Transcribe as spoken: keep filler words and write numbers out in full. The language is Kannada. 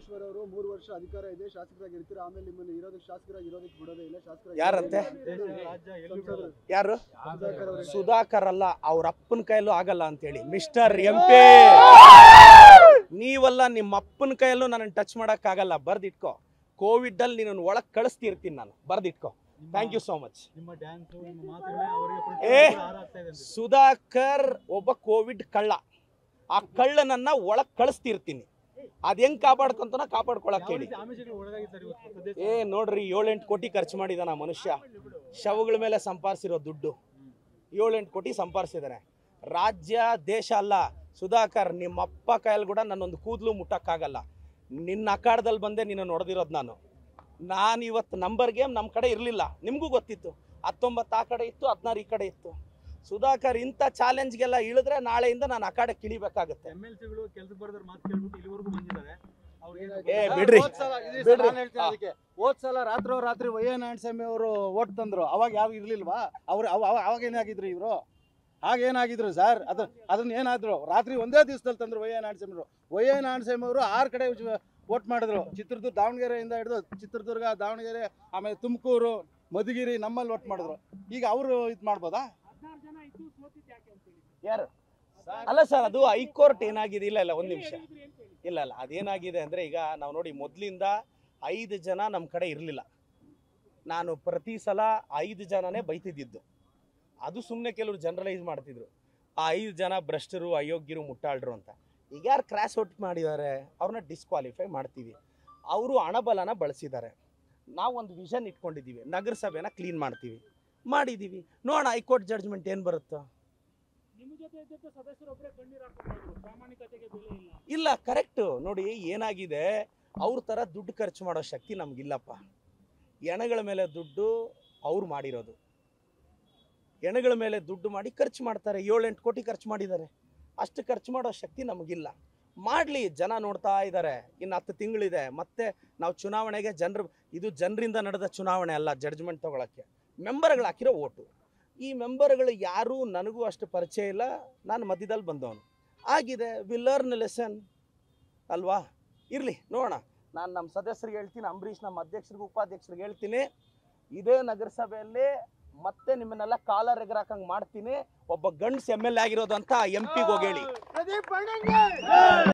ಪರಮೇಶ್ವರ್ ಅವರು ಮೂರು ವರ್ಷ ಅಧಿಕಾರ ಇದೆ, ಶಾಸಕರಾಗಿ ಇರ್ತೀರಾ, ಆಮೇಲೆ ನಿಮ್ಮನ್ನು ಇರೋದಕ್ಕೆ ಶಾಸಕರಾಗಿ ಇರೋದಕ್ಕೆ ಬಿಡೋದೇ ಇಲ್ಲ. ಶಾಸಕರಾಗಿ ಯಾರಂತೆ? ಯಾರು? ಸುಧಾಕರ್ ಅಲ್ಲ, ಅವ್ರ ಅಪ್ಪನ ಕೈಯಲ್ಲೂ ಆಗಲ್ಲ ಅಂತೇಳಿ. ಮಿಸ್ಟರ್ ಎಂ ಪಿ, ನೀವಲ್ಲ, ನಿಮ್ಮ ಅಪ್ಪನ ಕೈಯಲ್ಲೂ ನನ್ನ ಟಚ್ ಮಾಡಕ್ ಆಗಲ್ಲ. ಬರ್ದಿಟ್ಕೋ. ಕೋವಿಡ್ ಅಲ್ಲಿ ನೀನು ಒಳಗ್ ಕಳಿಸ್ತಿರ್ತೀನಿ ನಾನು. ಬರ್ದಿಟ್ಕೋ. Thank you so much. ಏ ಸುಧಾಕರ್ ಒಬ್ಬ ಕೋವಿಡ್ ಕಳ್ಳ. ಆ ಕಳ್ಳನನ್ನ ಒಳಗ್ ಕಳಿಸ್ತಿರ್ತೀನಿ. ಅದ್ ಹೆಂಗ್ ಕಾಪಾಡ್ಕೊಂತಾನ ಕಾಪಾಡ್ಕೊಳಕ್ ಹೇಳಿ. ಏ ನೋಡ್ರಿ, ಏಳೆಂಟು ಕೋಟಿ ಖರ್ಚು ಮಾಡಿದಾನ ಮನುಷ್ಯ. ಶವಗಳ ಮೇಲೆ ಸಂಪಾದಿಸಿರೋ ದುಡ್ಡು ಏಳೆಂಟು ಕೋಟಿ ಸಂಪಾದಿಸಿದಾನೆ. ರಾಜ್ಯ ದೇಶ ಅಲ್ಲ ಸುಧಾಕರ್. ನಿಮ್ಮ ಅಪ್ಪ ಕೈಯಲ್ಲಿ ಕೂಡ ನನ್ನೊಂದು ಕೂದಲು ಮುಟ್ಟಕ್ಕಾಗಲ್ಲ. ನಿನ್ನ ಅಖಾಡದಲ್ಲಿ ಬಂದೆ ನಿನ್ನ ನೋಡ್ದಿರೋದು ನಾನು. ನಾನು ಇವತ್ತು ನಂಬರ್ ಗೇಮ್ ನಮ್ಮ ಕಡೆ ಇರಲಿಲ್ಲ, ನಿಮಗೂ ಗೊತ್ತಿತ್ತು. ಹತ್ತೊಂಬತ್ತು ಆ ಕಡೆ ಇತ್ತು, ಹದಿನಾರು ಈ ಕಡೆ ಇತ್ತು. ಸುಧಾಕರ್ ಇಂಥ ಚಾಲೆಂಜ್ಗೆಲ್ಲ ಇಳಿದ್ರೆ ನಾಳೆಯಿಂದ ನಾನು ಅಖಾಡಕ್ಕೆ ಇಳಿಬೇಕಾಗುತ್ತೆ. ಏ ಬಿಡ್ರಿ ಹೋದ್ ಸಲ ರಾತ್ರೋ ರಾತ್ರಿ ವೈ ಎನ್ ನಾರಾಯಣಸ್ವಾಮಿ ಅವರು ಓಟ್ ತಂದ್ರು, ಅವಾಗ ಯಾವ ಇರ್ಲಿಲ್ವಾ? ಅವ್ರು ಅವಾಗ ಏನಾಗಿದ್ರು ಇವರು? ಹಾಗೇನಾಗಿದ್ರು ಸರ್? ಅದು ಅದನ್ನ ಏನಾದ್ರು ರಾತ್ರಿ ಒಂದೇ ದಿವಸದಲ್ಲಿ ತಂದ್ರು ವೈ ಎನ್ ನಾರಾಯಣಸ್ವಾಮಿ ಅವರು. ವೈ ಎನ್ ನಾರಾಯಣಸ್ವಾಮಿ ಅವರು ಆರು ಕಡೆ ವೋಟ್ ಮಾಡಿದ್ರು. ಚಿತ್ರದುರ್ಗ, ದಾವಣಗೆರೆಯಿಂದ ಹಿಡಿದು ಚಿತ್ರದುರ್ಗ, ದಾವಣಗೆರೆ, ಆಮೇಲೆ ತುಮಕೂರು, ಮಧುಗಿರಿ, ನಮ್ಮಲ್ಲಿ ವೋಟ್ ಮಾಡಿದ್ರು. ಈಗ ಅವರು ಇದು ಮಾಡ್ಬೋದಾ? ಯಾರು? ಅಲ್ಲ ಸರ್, ಅದು ಹೈಕೋರ್ಟ್ ಏನಾಗಿದೆ. ಇಲ್ಲ ಇಲ್ಲ ಒಂದ್ ನಿಮಿಷ. ಇಲ್ಲ ಇಲ್ಲ ಅದೇನಾಗಿದೆ ಅಂದ್ರೆ, ಈಗ ನಾವು ನೋಡಿ ಮೊದ್ಲಿಂದ ಐದು ಜನ ನಮ್ಮ ಕಡೆ ಇರಲಿಲ್ಲ. ನಾನು ಪ್ರತಿ ಸಲ ಐದು ಜನನೇ ಬೈತಿದ್ದಿದ್ದು. ಅದು ಸುಮ್ಮನೆ ಕೆಲವರು ಜನರಲೈಸ್ ಮಾಡ್ತಿದ್ರು, ಆ ಐದು ಜನ ಭ್ರಷ್ಟರು, ಅಯೋಗ್ಯರು, ಮುಟ್ಟಾಳ್ರು ಅಂತ. ಈಗ ಯಾರು ಕ್ರಾಸ್ ಔಟ್ ಮಾಡಿದ್ದಾರೆ ಅವ್ರನ್ನ ಡಿಸ್ಕ್ವಾಲಿಫೈ ಮಾಡ್ತೀವಿ. ಅವರು ಹಣಬಲನ ಬಳಸಿದ್ದಾರೆ. ನಾವೊಂದು ವಿಷನ್ ಇಟ್ಕೊಂಡಿದ್ದೀವಿ, ನಗರಸಭೆನ ಕ್ಲೀನ್ ಮಾಡ್ತೀವಿ, ಮಾಡಿದ್ದೀವಿ. ನೋಡೋಣ ಹೈಕೋರ್ಟ್ ಜಡ್ಜ್ಮೆಂಟ್ ಏನು ಬರುತ್ತೋ. ಇಲ್ಲ, ಕರೆಕ್ಟು. ನೋಡಿ ಏನಾಗಿದೆ, ಅವ್ರ ಥರ ದುಡ್ಡು ಖರ್ಚು ಮಾಡೋ ಶಕ್ತಿ ನಮಗಿಲ್ಲಪ್ಪ. ಹೆಣಗಳ ಮೇಲೆ ದುಡ್ಡು ಅವ್ರು ಮಾಡಿರೋದು. ಹೆಣಗಳ ಮೇಲೆ ದುಡ್ಡು ಮಾಡಿ ಖರ್ಚು ಮಾಡ್ತಾರೆ. ಏಳೆಂಟು ಕೋಟಿ ಖರ್ಚು ಮಾಡಿದ್ದಾರೆ. ಅಷ್ಟು ಖರ್ಚು ಮಾಡೋ ಶಕ್ತಿ ನಮಗಿಲ್ಲ. ಮಾಡಲಿ, ಜನ ನೋಡ್ತಾ ಇದ್ದಾರೆ. ಇನ್ನು ಹತ್ತು ತಿಂಗಳಿದೆ, ಮತ್ತೆ ನಾವು ಚುನಾವಣೆಗೆ ಜನರು, ಇದು ಜನರಿಂದ ನಡೆದ ಚುನಾವಣೆ ಅಲ್ಲ ಜಡ್ಜ್ಮೆಂಟ್ ತೊಗೊಳಕ್ಕೆ. ಮೆಂಬರ್ಗಳು ಹಾಕಿರೋ ಓಟು. ಈ ಮೆಂಬರ್ಗಳು ಯಾರೂ ನನಗೂ ಅಷ್ಟು ಪರಿಚಯ ಇಲ್ಲ. ನಾನು ಮಧ್ಯದಲ್ಲಿ ಬಂದವನು. ಆಗಿದೆ, ವಿ ಲರ್ನ್ ಲೆಸನ್ ಅಲ್ವಾ? ಇರಲಿ, ನೋಡೋಣ. ನಾನು ನಮ್ಮ ಸದಸ್ಯರಿಗೆ ಹೇಳ್ತೀನಿ, ಅಂಬರೀಷ್ ನಮ್ಮ ಅಧ್ಯಕ್ಷರಿಗೆ, ಉಪಾಧ್ಯಕ್ಷರಿಗೆ ಹೇಳ್ತೀನಿ, ಇದೇ ನಗರಸಭೆಯಲ್ಲಿ ಮತ್ತೆ ನಿಮ್ಮನ್ನೆಲ್ಲ ಕಾಲರ್ ಎಗರಾಕಂಗೆ ಮಾಡ್ತೀನಿ. ಒಬ್ಬ ಗಂಡ್ಸ್ ಎಮ್ ಎಲ್ ಎ ಆಗಿರೋದು ಅಂತ ಎಂ ಪಿಗೆ ಹೋಗಿ ಹೇಳಿ.